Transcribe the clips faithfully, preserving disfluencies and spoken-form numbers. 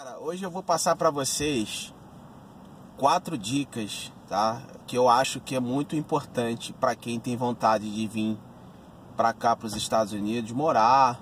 Cara, hoje eu vou passar para vocês quatro dicas, tá? Que eu acho que é muito importante para quem tem vontade de vir para cá, para os Estados Unidos, morar.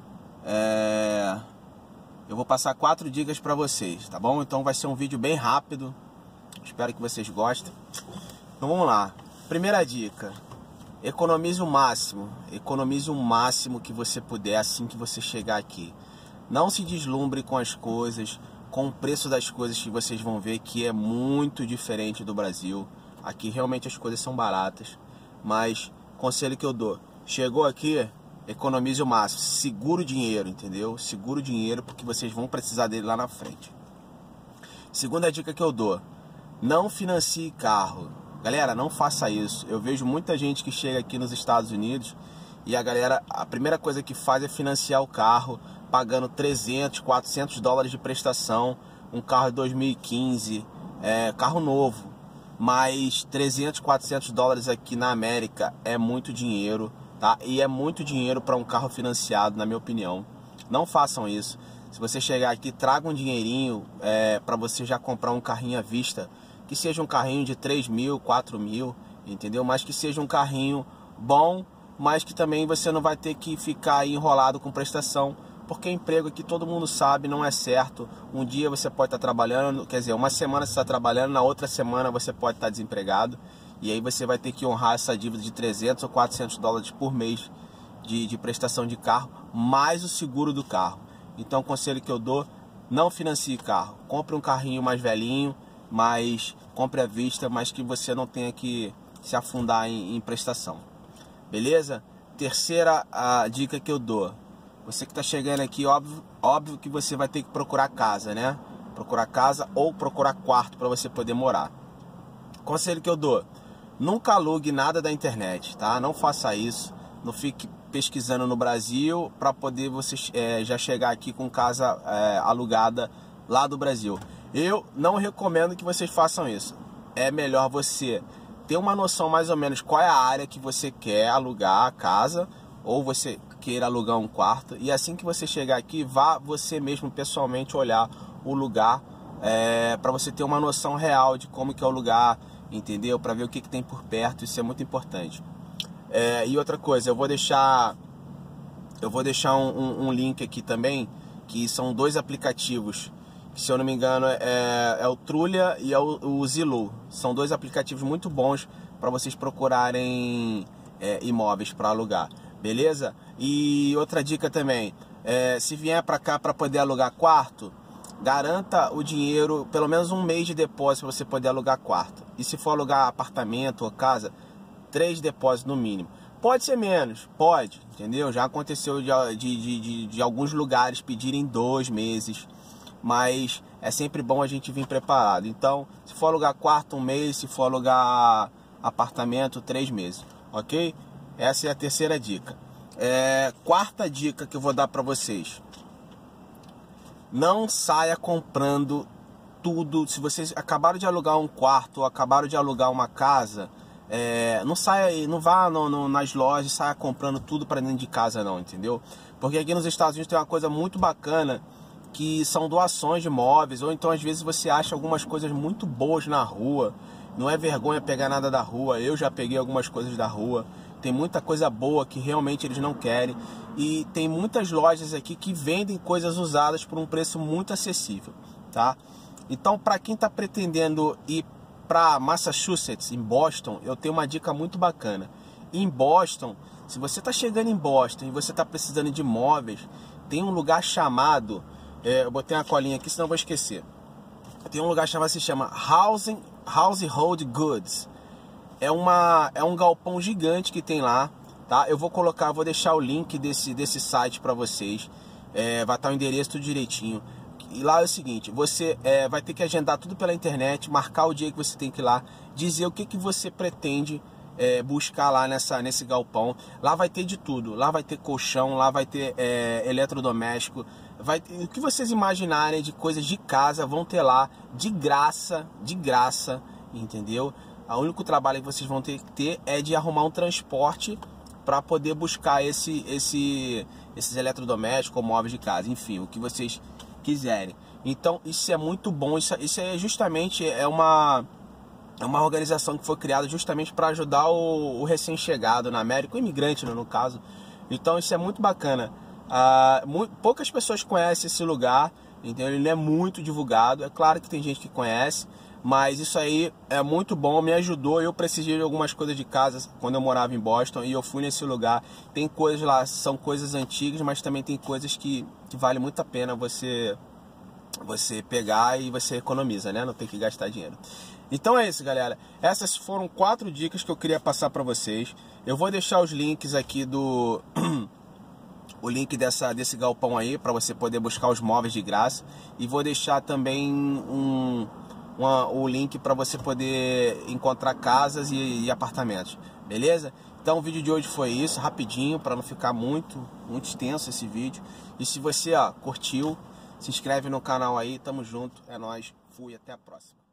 É... Eu vou passar quatro dicas para vocês, tá bom? Então vai ser um vídeo bem rápido. Espero que vocês gostem. Então vamos lá. Primeira dica: economize o máximo. Economize o máximo que você puder assim que você chegar aqui. Não se deslumbre com as coisas, com o preço das coisas, que vocês vão ver que é muito diferente do Brasil. Aqui realmente as coisas são baratas, mas conselho que eu dou: chegou aqui, economize o máximo, segura o dinheiro, entendeu? Segura o dinheiro porque vocês vão precisar dele lá na frente. Segunda dica que eu dou: não financie carro. Galera, não faça isso. Eu vejo muita gente que chega aqui nos Estados Unidos e a galera, a primeira coisa que faz é financiar o carro, pagando trezentos, quatrocentos dólares de prestação. Um carro de dois mil e quinze, é, carro novo, mas trezentos, quatrocentos dólares aqui na América é muito dinheiro, tá? E é muito dinheiro para um carro financiado, na minha opinião. Não façam isso. Se você chegar aqui, traga um dinheirinho é, para você já comprar um carrinho à vista, que seja um carrinho de três mil, quatro mil, entendeu? Mas que seja um carrinho bom, mas que também você não vai ter que ficar enrolado com prestação, porque emprego aqui todo mundo sabe, não é certo. Um dia você pode estar trabalhando, quer dizer, uma semana você está trabalhando, na outra semana você pode estar desempregado, e aí você vai ter que honrar essa dívida de trezentos ou quatrocentos dólares por mês de, de prestação de carro, mais o seguro do carro. Então o conselho que eu dou: não financie carro. Compre um carrinho mais velhinho, mas compre à vista, mas que você não tenha que se afundar em, em prestação. Beleza? Terceira a dica que eu dou: você que está chegando aqui, óbvio, óbvio que você vai ter que procurar casa, né? Procurar casa ou procurar quarto para você poder morar. Conselho que eu dou: nunca alugue nada da internet, tá? Não faça isso. Não fique pesquisando no Brasil para poder você é, já chegar aqui com casa é, alugada lá do Brasil. Eu não recomendo que vocês façam isso. É melhor você ter uma noção mais ou menos qual é a área que você quer alugar a casa, ou você queira alugar um quarto, e assim que você chegar aqui, vá você mesmo pessoalmente olhar o lugar, é, para você ter uma noção real de como que é o lugar, entendeu? Para ver o que, que tem por perto. Isso é muito importante. É, e outra coisa, eu vou deixar eu vou deixar um, um, um link aqui também, que são dois aplicativos, que, se eu não me engano, é, é o Trulia e é o, o Zillow. São dois aplicativos muito bons para vocês procurarem é, imóveis para alugar, beleza? E outra dica também, é, se vier para cá para poder alugar quarto, garanta o dinheiro, pelo menos um mês de depósito para você poder alugar quarto. E se for alugar apartamento ou casa, três depósitos no mínimo. Pode ser menos, pode, entendeu? Já aconteceu de, de, de, de alguns lugares pedirem dois meses, mas é sempre bom a gente vir preparado. Então, se for alugar quarto, um mês; se for alugar apartamento, três meses, ok? Essa é a terceira dica. É, quarta dica que eu vou dar para vocês: não saia comprando tudo. Se vocês acabaram de alugar um quarto ou acabaram de alugar uma casa, é, não saia, não vá no, no, nas lojas e saia comprando tudo para dentro de casa, não, entendeu? Porque aqui nos Estados Unidos tem uma coisa muito bacana, que são doações de móveis, ou então às vezes você acha algumas coisas muito boas na rua. Não é vergonha pegar nada da rua. Eu já peguei algumas coisas da rua. Tem muita coisa boa que realmente eles não querem. E tem muitas lojas aqui que vendem coisas usadas por um preço muito acessível, tá? Então, para quem está pretendendo ir para Massachusetts, em Boston, eu tenho uma dica muito bacana. Em Boston, se você está chegando em Boston e você está precisando de móveis, tem um lugar chamado... É, eu botei uma colinha aqui, senão eu vou esquecer. Tem um lugar chamado, se chama Housing, Household Goods. É, uma, é um galpão gigante que tem lá, tá? Eu vou colocar, vou deixar o link desse, desse site para vocês. É, vai estar o endereço tudo direitinho. E lá é o seguinte: você é, vai ter que agendar tudo pela internet, marcar o dia que você tem que ir lá, dizer o que, que você pretende é, buscar lá nessa, nesse galpão. Lá vai ter de tudo. Lá vai ter colchão, lá vai ter é, eletrodoméstico. Vai ter, o que vocês imaginarem de coisas de casa vão ter lá, de graça, de graça, entendeu? O único trabalho que vocês vão ter que ter é de arrumar um transporte para poder buscar esse, esse, esses eletrodomésticos ou móveis de casa, enfim, o que vocês quiserem. Então isso é muito bom, isso, isso é justamente é uma, é uma organização que foi criada justamente para ajudar o, o recém-chegado na América, o imigrante, né, no caso. Então isso é muito bacana. Ah, muito, poucas pessoas conhecem esse lugar, então ele não é muito divulgado. É claro que tem gente que conhece, mas isso aí é muito bom, me ajudou. Eu precisei de algumas coisas de casa quando eu morava em Boston e eu fui nesse lugar. Tem coisas lá, são coisas antigas, mas também tem coisas que, que vale muito a pena você, você pegar e você economiza, né? Não tem que gastar dinheiro. Então é isso, galera. Essas foram quatro dicas que eu queria passar para vocês. Eu vou deixar os links aqui do... o link dessa, desse galpão aí para você poder buscar os móveis de graça. E vou deixar também um... Uma, o link para você poder encontrar casas e, e apartamentos, beleza? Então o vídeo de hoje foi isso, rapidinho, para não ficar muito, muito extenso esse vídeo. E se você ó, curtiu, se inscreve no canal aí, tamo junto, é nóis, fui, até a próxima.